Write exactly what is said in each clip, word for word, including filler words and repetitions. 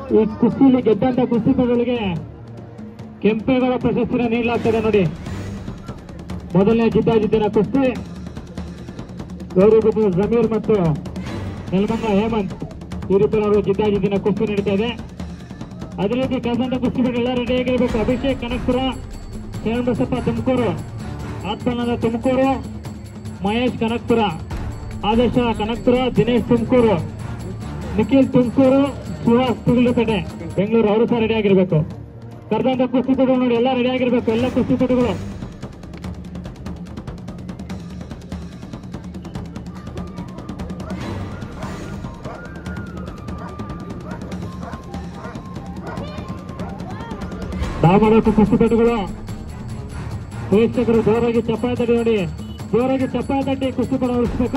ಈ ಕುಸ್ತಿಲಿ ಗೆದ್ದಂತ ಕುಸ್ತಿಪಟುಗಳಿಗೆ ಕೆಂಪೇಗೌಡ ಪ್ರಶಸ್ತಿನ ನೀಡಲಾಗ್ತದೆ ನೋಡಿ. ಮೊದಲನೇ ಜಿದ್ದಾಜಿದ್ದಿನ ಕುಸ್ತಿ ಗೌರಿಬಿದನೂರು ಜಮೀರ್ ಮತ್ತು ನೆಲಮಂಗಲ ಹೇಮಂತ್ ಈ ರೀತಿಯವರು ಜಿದ್ದಾಜಿದ್ದಿನ ಕುಸ್ತಿ ನಡೀತಾ ಇದೆ. ಅದೇ ರೀತಿ ಕಳೆದಂತ ಕುಸ್ತಿಪಟು ಎಲ್ಲ ರೆಡಿಯಾಗಿರ್ಬೇಕು. ಅಭಿಷೇಕ್ ಕನಕಪುರ, ಶರಣಬಸಪ್ಪ ತುಮಕೂರು, ಆತ್ಮಾನಂದ ತುಮಕೂರು, ಮಹೇಶ್ ಕನಕಪುರ, ಆದೇಶ ಕನಕಪುರ, ದಿನೇಶ್ ತುಮಕೂರು, ನಿಖಿಲ್ ತುಮಕೂರು, ಸುಹಾಸ್ ತುಗುಲಪೇಟೆ ಬೆಂಗಳೂರು ಅವರು ಸಹ ರೆಡಿ ಆಗಿರ್ಬೇಕು. ಕರೆದಂತ ಕುಸ್ತಿಪಟುಗಳು ನೋಡಿ ಎಲ್ಲ ರೆಡಿ ಆಗಿರ್ಬೇಕು. ಎಲ್ಲ ಕುಸ್ತಿಪಟುಗಳು ಡಾ ಮಾಡಬೇಕು. ಕುಸ್ತಿಪಟುಗಳು ಪ್ರೇಕ್ಷಕರು ಜೋರಾಗಿ ಚಪ್ಪಾಳೆ ತಟ್ಟಿ ನೋಡಿ, ಜೋರಾಗಿ ಚಪ್ಪಾಳೆ ತಟ್ಟಿ ಕುಸ್ತಿಪಟ ಉಳಿಸಬೇಕು.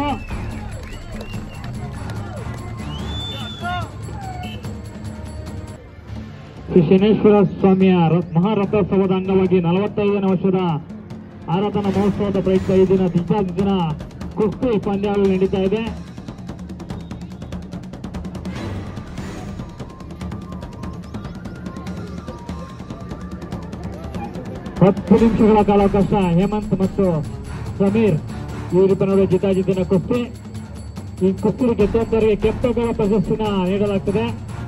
ಶ್ರೀ ಶನೇಶ್ವರ ಸ್ವಾಮಿಯ ಮಹಾರಥೋತ್ಸವದ ಅಂಗವಾಗಿ ನಲವತ್ತೈದನೇ ವರ್ಷದ ಆರಾಧನಾ ಮಹೋತ್ಸವದ ಪ್ರಯುಕ್ತ ಈ ದಿನ ಜಿದ್ದಾಜಿದ್ದಿನ ಕುಸ್ತಿ ಪಂದ್ಯಾವಳಿ ನಡೀತಾ ಇದೆ. ಹತ್ತು ನಿಮಿಷಗಳ ಕಾಲಾವಕಾಶ ಹೇಮಂತ್ ಮತ್ತು ಸಮೀರ್ ಇವರಿಬ್ಬರ ಜಿದ್ದಾಜಿದ್ದಿನ ಕುಸ್ತಿ. ಈ ಕುಸ್ತಿ ಗೆದ್ದವರಿಗೆ ಕೆಂಪೇಗೌಡ ಪ್ರಶಸ್ತಿನ ನೀಡಲಾಗ್ತದೆ.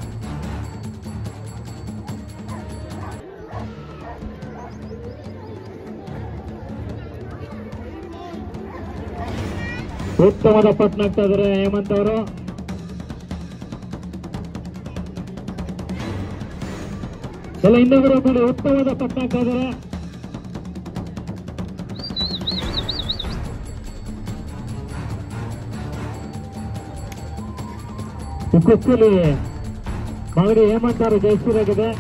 ಉತ್ತಮವಾದ ಪಟ್ನ ಆಗ್ತಾ ಇದ್ದಾರೆ ಹೇಮಂತ್ ಅವರು. ಎಲ್ಲ ಇನ್ನೊಬ್ಬರು ನೋಡಿ ಉತ್ತಮವಾದ ಪಟ್ನ ಆಗ್ತಾ ಇದ್ದಾರೆ. ಈ ಕುಸ್ತಿಯಲ್ಲಿ ಮಾಗಡಿ ಹೇಮಂತ್ ಅವರು ಜಯಶೀಲಾಗಿದೆ.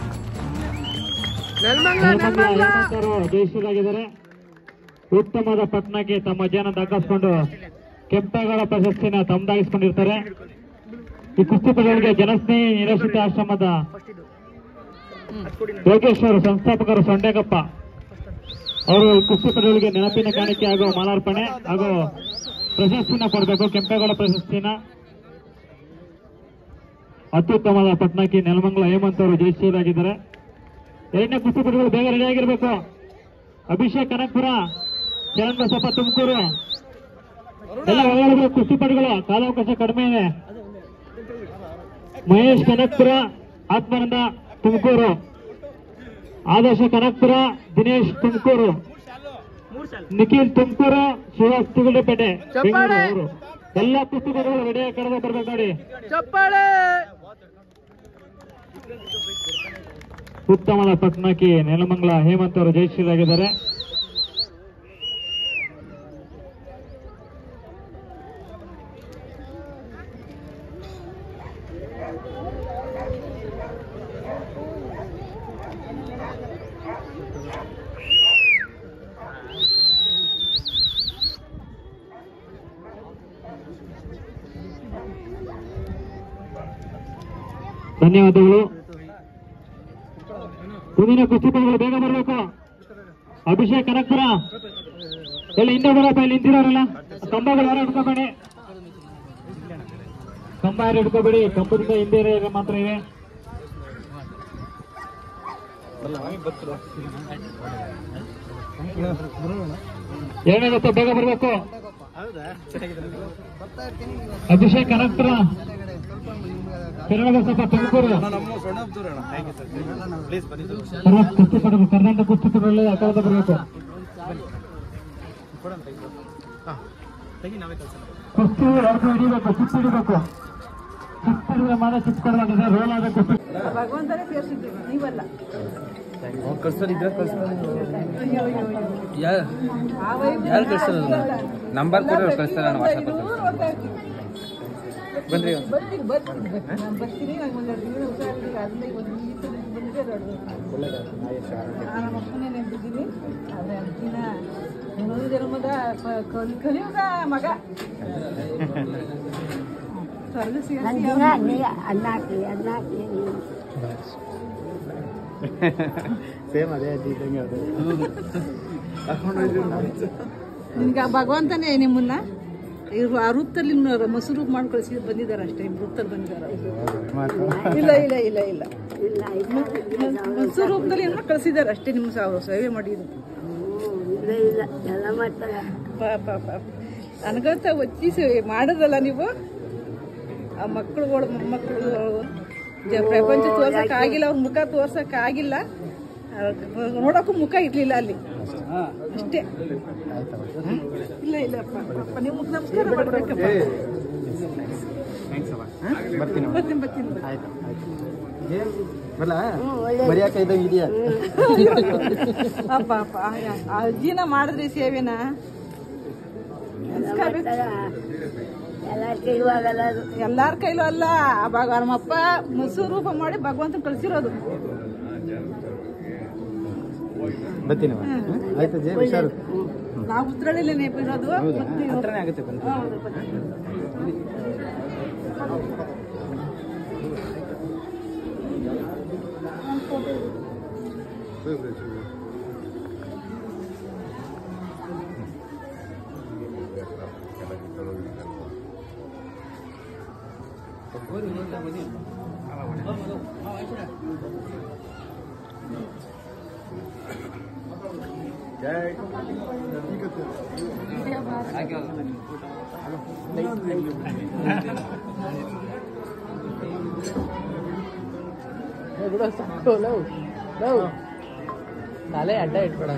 ಹೇಮಂತ್ ಅವರು ಜಯಶೀಲಾಗಿದ್ದಾರೆ. ಉತ್ತಮವಾದ ಪಟ್ನಕ್ಕೆ ತಮ್ಮ ಜನ ದಕ್ಕಿಸಿಕೊಂಡು ಕೆಂಪೇಗೌಡ ಪ್ರಶಸ್ತಿನ ತಮ್ಮದಾಗಿಸಿಕೊಂಡಿರ್ತಾರೆ. ಈ ಕುಸ್ತಿಪಟುಗಳಿಗೆ ಜನಸ್ನೇಹಿ ನಿರಾಶ್ರಿತ ಆಶ್ರಮದ ಯೋಗೇಶ್ವರ ಸಂಸ್ಥಾಪಕರು ಸೊಂಡೆಗಪ್ಪ ಅವರು ಕುಸ್ತಿಪಟುಗಳಿಗೆ ನೆನಪಿನ ಕಾಣಿಕೆ ಹಾಗೂ ಮಾಲಾರ್ಪಣೆ ಹಾಗೂ ಪ್ರಶಸ್ತಿನ ಕೊಡಬೇಕು. ಕೆಂಪೇಗೌಡ ಪ್ರಶಸ್ತಿನ ಅತ್ಯುತ್ತಮವಾದ ಪಟ್ನಕ್ಕೆ ನೆಲಮಂಗಲ ಹೇಮಂತ್ ಅವರು ಜಯಶೀಲಾಗಿದ್ದಾರೆ. ಎರಡನೇ ಕುಸ್ತಿಪಟುಗಳು ಬೇಗ ರೆಡಿ ಆಗಿರ್ಬೇಕು. ಅಭಿಷೇಕ್ ಕನಕಪುರ, ಶರಣಬಸಪ್ಪ ತುಮಕೂರು ಎಲ್ಲ ಒಳಗಡೆ ಕುಸ್ತಿಪಟುಗಳು ಕಾಲಾವಕಾಶ ಕಡಿಮೆ ಇದೆ. ಮಹೇಶ್ ಕನಕಪುರ, ಆತ್ಮಾನಂದ ತುಮಕೂರು, ಆದೇಶ ಕನಕಪುರ, ದಿನೇಶ್ ತುಮಕೂರು, ನಿಖಿಲ್ ತುಮಕೂರು, ಸುಹಾಸ್ ತುಗುಲಪೇಟೆ ಬೆಂಗಳೂರು ಎಲ್ಲ ಕುಸ್ತಿಪಟುಗಳು ರೆಡಿಯಾಗಿ ಕಳೆದು ಬರ್ಬೇಕು ನೋಡಿ. ಉತ್ತಮದ ಪಟ್ನಕ್ಕೆ ನೆಲಮಂಗಲ ಹೇಮಂತ್ ಅವರು ಜಯಶೀಲಾಗಿದ್ದಾರೆ. ಧನ್ಯವಾದಗಳು. ಮುಂದಿನ ಕುಸ್ತಿಪಟುಗಳು ಬೇಗ ಬರಬೇಕು. ಅಭಿಷೇಕ್ ಕನಕಪುರ ಎಲ್ಲ ಹಿಂದೆ ಬರಪ್ಪ. ಇಲ್ಲಿ ನಿಂತಿರೋರಲ್ಲ ಕಂಬಗಳು ಯಾರು ಹಿಡ್ಕೋಬೇಡಿ, ಕಂಬ ಯಾರು ಹಿಡ್ಕೋಬೇಡಿ. ಕಂಬದಿಂದ ಹಿಂದೆ ಮಾತ್ರ ಇವೆ. ಎರಡನೇ ಗೊತ್ತ ಬೇಗ ಬರಬೇಕು. ಅಭಿಷೇಕ್ ಕನಕಪುರ, ಶರಣಬಸಪ್ಪ ತುಮಕೂರು ಕುಸ್ತಿಪಟುಗಳು ಕರ್ನಾಟಕ ಕುಸ್ತಿಪಟುಗಳಲ್ಲಿ ಅಕಾಲದ ಬರಬೇಕು. ಕುಸ್ತಿ ಎರಡು ಹಿಡಿಬೇಕು, ಚಿಪ್ಸ್ ಹಿಡಿಬೇಕು. ಚಿಪ್ಸ್ ಹಿಡಿದ್ರೆ ಮಾತ್ರ ಚಿಪ್ಸ್ ಕೊಡಲಾಗಿದೆ. ರೋಲ್ ಆದ ಕುಸ್ತಿ ಭಗವಂತನೇ ಸೇರಿಸಿದ್ದೀವಿ, ನೀವಲ್ಲ. ಯಾರು ಕಳಿಸ್ತಾರೆ? ನಂಬರ್ ಕೊಟ್ಟರೆ ಕಳಿಸ್ತಾರೆ. ನಾನು ವಾಟ್ಸಪ್ ಬನ್ರಿ ಬರ್ತೀನಿ ಬರ್ತೀನಿ ನಾನು ಬರ್ತೀನಿ. ನಂಗೆ ಒಂದೆರಡು ದಿನ ಹುಷಾರಿಲ್ಲ. ಅದನ್ನ ಒಂದು ಬಂದಿದೆ ದೊಡ್ಡದು. ನಮ್ಮ ಅಪ್ಪನೇ ನೆನಪಿದ್ದೀನಿ. ಆದರೆ ದಿನ ಇನ್ನೊಂದು ಜನ್ಮದ ಕಲಿಯುಗ ಮಗ ಸ್ವರ್ಗ ಸಿಗ ಅನ್ನಾಕಿ ಅನ್ನಾಕಿ ಸೇಮ್ ಅದೇ ಅಜ್ಜಿ ಇದ್ದಂಗೆ ಅದು. ನಿನ್ಗೆ ಭಗವಂತನೇ ನಿಮ್ಮನ್ನ ಇವ್ರು ಆ ವೃತ್ತಲ್ಲಿ ಮೊಸರು ಮಾಡಿ ಕಳಿಸಿ ಬಂದಿದ್ದಾರೆ ಅಷ್ಟೇ, ವೃತ್ತಲ್ಲಿ ಬಂದಿದ್ದಾರೆ. ಇಲ್ಲ ಇಲ್ಲ ಇಲ್ಲ ಇಲ್ಲ ಮೊಸರು ರೂಪದಲ್ಲಿ ಏನೋ ಕಳಿಸಿದ್ದಾರೆ ಅಷ್ಟೇ. ನಿಮ್ಮ ಸಾವಿರ ಸೇವೆ ಮಾಡಿದ್ದು ಪಾಪ ಪಾಪ ನನಗಂತ ಒಚ್ಚಿ ಮಾಡೋದಲ್ಲ ನೀವು. ಆ ಮಕ್ಕಳುಗಳು ಮೊಮ್ಮಕ್ಕಳುಗಳು ಪ್ರಪಂಚ ತೋರ್ಸಕ್ ಆಗಿಲ್ಲ, ಅವ್ರ ಮುಖ ತೋರ್ಸಕ್ ಆಗಿಲ್ಲ, ನೋಡಕ್ಕೂ ಮುಖ ಇರ್ಲಿಲ್ಲ ಅಲ್ಲಿ ಅಷ್ಟೇ. ಇಲ್ಲ ಇಲ್ಲಪ್ಪ ನೀವು ಮುಖ ನಮಸ್ಕಾರ ಮಾಡ್ಬೇಕಪ್ಪ. ಬರ್ತೀನಿ ಬರ್ತೀನಿ ಅಪ್ಪ ಅಪ್ಪ ಅಜ್ಜಿನ ಮಾಡಿದ್ರಿ ಸೇವೆನ ಎಲ್ಲಾರ ಕೈಲೂ ಅಲ್ಲ. ಅವಾಗ ನಮ್ಮಪ್ಪ ಮೊಸರು ರೂಪ ಮಾಡಿ ಭಗವಂತನ ಕಳ್ಸಿರೋದು. ನಾವು ಉತ್ರಳ್ಳಿ ನೆನಪಿರೋದು. ತಲೆ ಅಡ್ಡ ಇಟ್ಬೇಡ.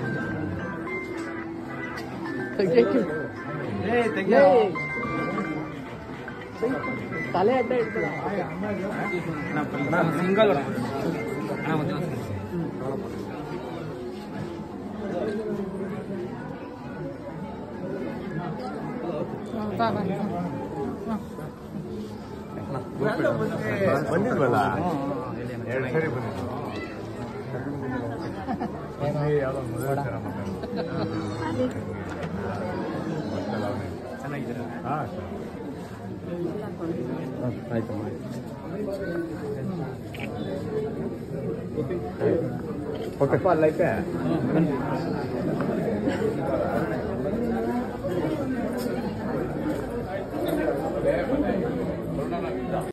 ತಲೆ ಅಡ್ಡ ಇಟ್ಬೇಡ. ಸಿಂಗಲ್ ಬಂದಿದ್ವಲ್ಲ ಎರಡು ಸರಿ ಬಂದಿದ್ವು. ಯಾವುದೋ ಮೊದಲ ಥರ ಚೆನ್ನಾಗಿದ್ದೀರ? ಹಾಂ ಆಯ್ತಮ್ಮ. ಓಕೆ ಅಲ್ಲೈತೆ.